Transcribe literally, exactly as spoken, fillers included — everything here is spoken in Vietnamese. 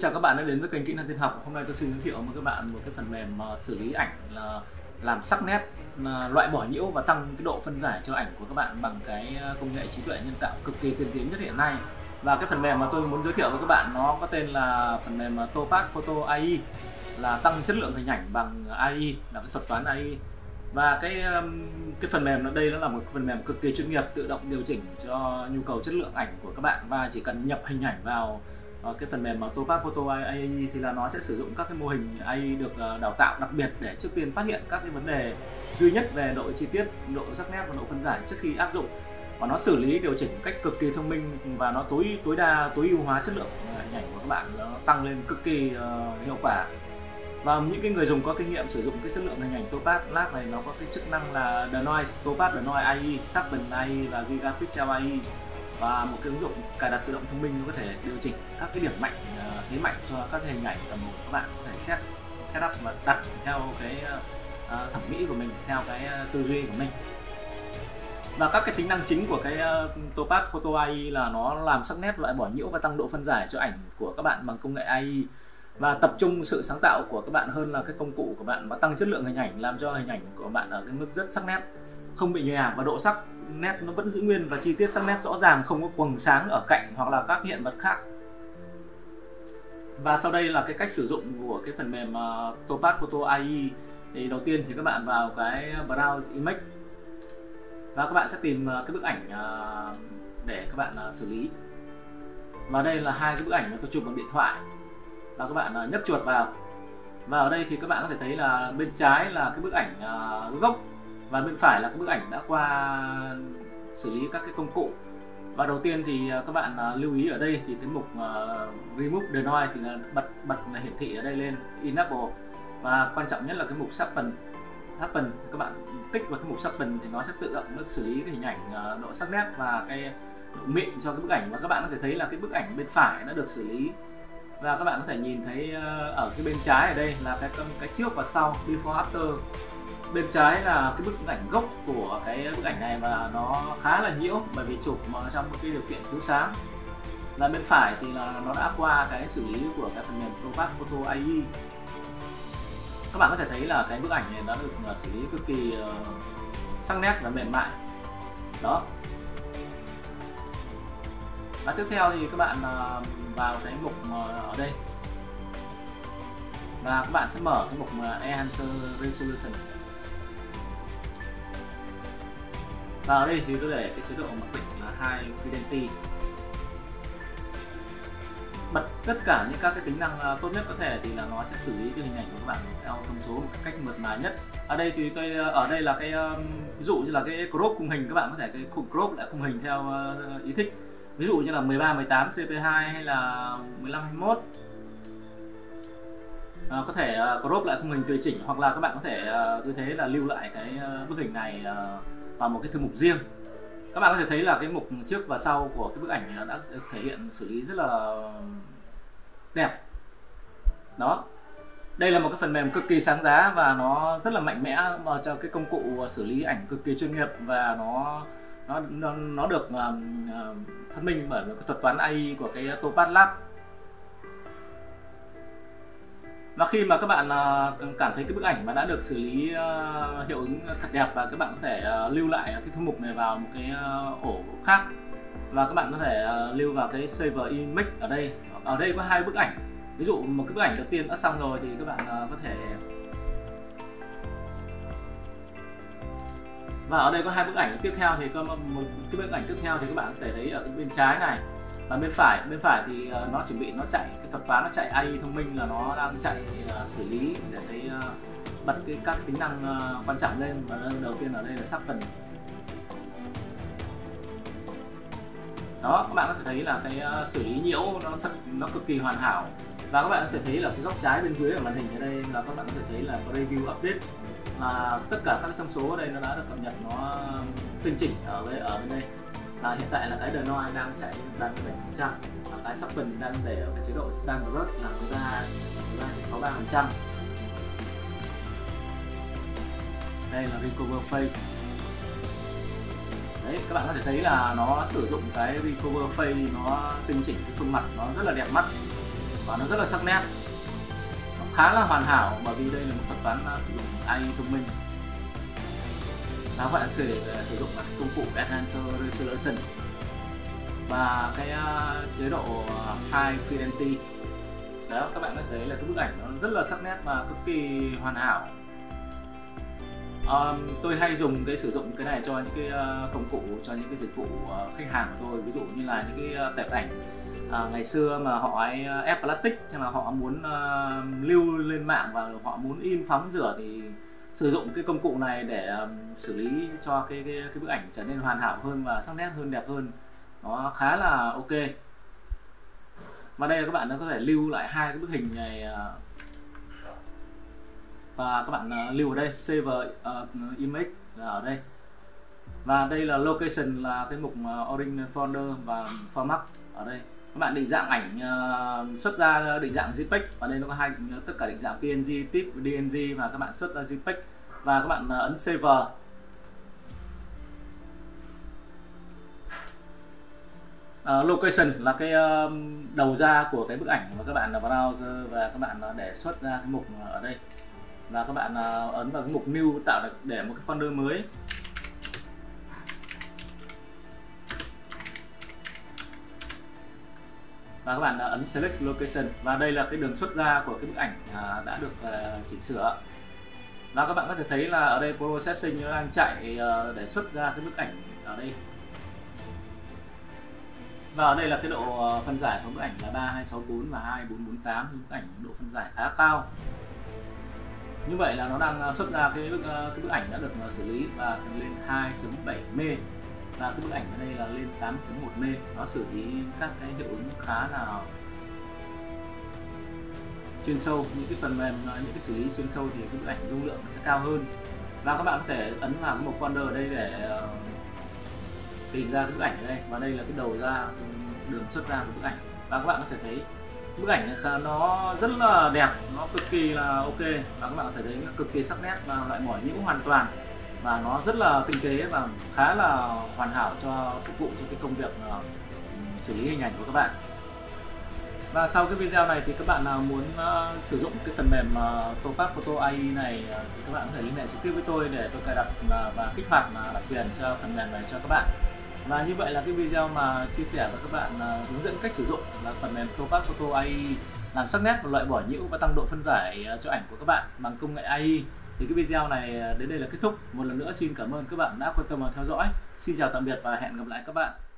chào các bạn đã đến với kênh Kỹ năng Tin học. Hôm nay tôi xin giới thiệu với các bạn một cái phần mềm xử lý ảnh là làm sắc nét, loại bỏ nhiễu và tăng cái độ phân giải cho ảnh của các bạn bằng cái công nghệ trí tuệ nhân tạo cực kỳ tiên tiến nhất hiện nay. Và cái phần mềm mà tôi muốn giới thiệu với các bạn nó có tên là phần mềm Topaz Photo a i, là tăng chất lượng hình ảnh bằng a i, là cái thuật toán a i. Và cái cái phần mềm ở đây nó là một phần mềm cực kỳ chuyên nghiệp, tự động điều chỉnh cho nhu cầu chất lượng ảnh của các bạn, và chỉ cần nhập hình ảnh vào cái phần mềm Topaz Photo a i thì là nó sẽ sử dụng các cái mô hình a i được đào tạo đặc biệt để trước tiên phát hiện các cái vấn đề duy nhất về độ chi tiết, độ sắc nét và độ phân giải trước khi áp dụng, và nó xử lý điều chỉnh một cách cực kỳ thông minh, và nó tối tối đa tối ưu hóa chất lượng hình ảnh của các bạn, nó tăng lên cực kỳ uh, hiệu quả. Và những cái người dùng có kinh nghiệm sử dụng cái chất lượng hình ảnh Topaz Lab này, nó có cái chức năng là Denoise, Topaz Denoise a i, Sharpen a i và Gigapixel a i, và một cái ứng dụng cài đặt tự động thông minh nó có thể điều chỉnh các cái điểm mạnh, thế mạnh cho các cái hình ảnh mà các bạn có thể set setup và đặt theo cái uh, thẩm mỹ của mình, theo cái uh, tư duy của mình. Và các cái tính năng chính của cái uh, Topaz Photo a i là nó làm sắc nét, loại bỏ nhiễu và tăng độ phân giải cho ảnh của các bạn bằng công nghệ a i, và tập trung sự sáng tạo của các bạn hơn là cái công cụ của bạn, và tăng chất lượng hình ảnh, làm cho hình ảnh của bạn ở cái mức rất sắc nét, không bị nhòe, và độ sắc nét nó vẫn giữ nguyên và chi tiết sắc nét rõ ràng, không có quầng sáng ở cạnh hoặc là các hiện vật khác. Và sau đây là cái cách sử dụng của cái phần mềm uh, Topaz Photo a i. Thì đầu tiên thì các bạn vào cái Browse Image và các bạn sẽ tìm uh, cái bức ảnh uh, để các bạn uh, xử lý. Và đây là hai cái bức ảnh mà tôi chụp bằng điện thoại, và các bạn uh, nhấp chuột vào. Và ở đây thì các bạn có thể thấy là bên trái là cái bức ảnh uh, gốc, và bên phải là cái bức ảnh đã qua xử lý các cái công cụ. Và đầu tiên thì các bạn uh, lưu ý ở đây thì cái mục uh, Remove Denoise thì là bật bật là hiển thị ở đây lên Enable, và quan trọng nhất là cái mục Sharpen. Sharpen các bạn tích vào cái mục Sharpen thì nó sẽ tự động nó xử lý cái hình ảnh uh, độ sắc nét và cái độ mịn cho cái bức ảnh. Và các bạn có thể thấy là cái bức ảnh bên phải đã được xử lý, và các bạn có thể nhìn thấy uh, ở cái bên trái ở đây là cái cái trước và sau, before after. Bên trái là cái bức ảnh gốc của cái bức ảnh này và nó khá là nhiễu bởi vì chụp trong một cái điều kiện thiếu sáng. Và bên phải thì là nó đã qua cái xử lý của cái phần mềm Topaz Photo a i. Các bạn có thể thấy là cái bức ảnh này đã được xử lý cực kỳ sắc nét và mềm mại. Đó. Và tiếp theo thì các bạn vào cái mục ở đây, và các bạn sẽ mở cái mục Enhance Resolution. Và ở đây thì tôi để cái chế độ mặc định là High Fidelity, bật tất cả những các cái tính năng tốt nhất có thể thì là nó sẽ xử lý cho hình ảnh của các bạn theo thông số một cách mượt mà nhất. Ở đây thì tôi ở đây là cái ví dụ như là cái crop khung hình, các bạn có thể cái crop lại khung hình theo ý thích, ví dụ như là mười ba mười tám C P hai hay là mười lăm hai mươi mốt. À, có thể uh, crop lại khung hình tùy chỉnh, hoặc là các bạn có thể uh, cứ thế là lưu lại cái uh, bức hình này uh, vào một cái thư mục riêng. Các bạn có thể thấy là cái mục trước và sau của cái bức ảnh đã được thể hiện xử lý rất là đẹp. Đó. Đây là một cái phần mềm cực kỳ sáng giá và nó rất là mạnh mẽ mà cho cái công cụ xử lý ảnh cực kỳ chuyên nghiệp, và nó nó nó, nó được uh, uh, phát minh bởi một cái thuật toán a i của cái Topaz Lab. Và khi mà các bạn cảm thấy cái bức ảnh mà đã được xử lý hiệu ứng thật đẹp, và các bạn có thể lưu lại cái thư mục này vào một cái ổ khác, và các bạn có thể lưu vào cái Save Image ở đây. Ở đây có hai bức ảnh, ví dụ một cái bức ảnh đầu tiên đã xong rồi thì các bạn có thể, và ở đây có hai bức ảnh tiếp theo thì có một cái bức ảnh tiếp theo thì các bạn có thể thấy ở cái bên trái này. Và bên phải, bên phải thì uh, nó chuẩn bị nó chạy cái thuật toán, nó chạy a i thông minh, là nó đang chạy uh, xử lý để thấy uh, bật cái các tính năng uh, quan trọng lên. Và đầu tiên ở đây là Sharpen. Đó, các bạn có thể thấy là cái uh, xử lý nhiễu nó thật nó cực kỳ hoàn hảo. Và các bạn có thể thấy là cái góc trái bên dưới ở màn hình ở đây là các bạn có thể thấy là có review update, là tất cả các thông số ở đây nó đã được cập nhật, nó tinh chỉnh ở đây, ở bên đây. À, hiện tại là cái Denoise đang chạy đạt bảy phần trăm, và cái Sharpen đang để ở cái chế độ Standard là mười ba phẩy sáu mươi ba phần trăm. Đây là Recover Face. Đấy, các bạn có thể thấy là nó sử dụng cái Recover Face, nó tinh chỉnh cái khuôn mặt nó rất là đẹp mắt. và nó rất là sắc nét, nó khá là hoàn hảo bởi vì đây là một thuật toán uh, sử dụng a i thông minh. Và các bạn có thể uh, sử dụng các công cụ Enhancer Resolution và cái uh, chế độ uh, High Fidelity. Đó, các bạn có thấy là cái bức ảnh nó rất là sắc nét và cực kỳ hoàn hảo. Um, tôi hay dùng cái sử dụng cái này cho những cái uh, công cụ, cho những cái dịch vụ uh, khách hàng của tôi, ví dụ như là những cái uh, tệp ảnh uh, ngày xưa mà họ ấy uh, ép plastic, nhưng mà họ muốn uh, lưu lên mạng và họ muốn in phóng rửa thì sử dụng cái công cụ này để um, xử lý cho cái, cái cái bức ảnh trở nên hoàn hảo hơn và sắc nét hơn, đẹp hơn, nó khá là ok. Và đây là các bạn đã có thể lưu lại hai cái bức hình này uh, và các bạn uh, lưu ở đây save uh, image là ở đây, và đây là location là cái mục uh, orange folder và format ở đây. Các bạn định dạng ảnh uh, xuất ra định dạng JPEG, và đây nó có hai tất cả định dạng pê en giê, tip, đê en giê, và các bạn xuất ra JPEG và các bạn uh, ấn save. Uh, location là cái uh, đầu ra của cái bức ảnh mà các bạn là browser, và các bạn uh, để xuất ra cái mục ở đây, và các bạn uh, ấn vào cái mục new tạo được để một cái folder mới. Và các bạn uh, ấn select location, và đây là cái đường xuất ra của cái bức ảnh uh, đã được uh, chỉnh sửa. Và các bạn có thể thấy là ở đây processing nó đang chạy uh, để xuất ra cái bức ảnh ở đây. Và ở đây là cái độ phân giải của bức ảnh là ba hai sáu bốn và hai bốn bốn tám, bức ảnh độ phân giải khá cao. Như vậy là nó đang xuất ra cái bức, cái bức ảnh đã được xử lý và lên hai chấm bảy mê, và cái bức ảnh ở đây là lên tám chấm một mê. Nó xử lý các cái hiệu ứng khá là chuyên sâu, những cái phần mềm, những cái xử lý chuyên sâu thì cái bức ảnh dung lượng nó sẽ cao hơn. Và các bạn có thể ấn vào cái mục folder ở đây để tìm ra cái bức ảnh ở đây, và đây là cái đầu ra, đường xuất ra của bức ảnh. Và các bạn có thể thấy bức ảnh nó rất là đẹp, nó cực kỳ là ok, và các bạn có thể thấy nó cực kỳ sắc nét và loại bỏ nhiễu hoàn toàn, và nó rất là tinh tế và khá là hoàn hảo cho phục vụ cho cái công việc uh, xử lý hình ảnh của các bạn. Và sau cái video này thì các bạn nào muốn uh, sử dụng cái phần mềm uh, Topaz Photo a i này uh, thì các bạn có thể liên hệ trực tiếp với tôi để tôi cài đặt uh, và kích hoạt uh, đặc quyền cho phần mềm này cho các bạn. Và như vậy là cái video mà chia sẻ với các bạn uh, hướng dẫn cách sử dụng là phần mềm Topaz Photo a i làm sắc nét và loại bỏ nhiễu và tăng độ phân giải uh, cho ảnh của các bạn bằng công nghệ a i. Thì cái video này đến đây là kết thúc. Một lần nữa xin cảm ơn các bạn đã quan tâm và theo dõi. Xin chào tạm biệt và hẹn gặp lại các bạn.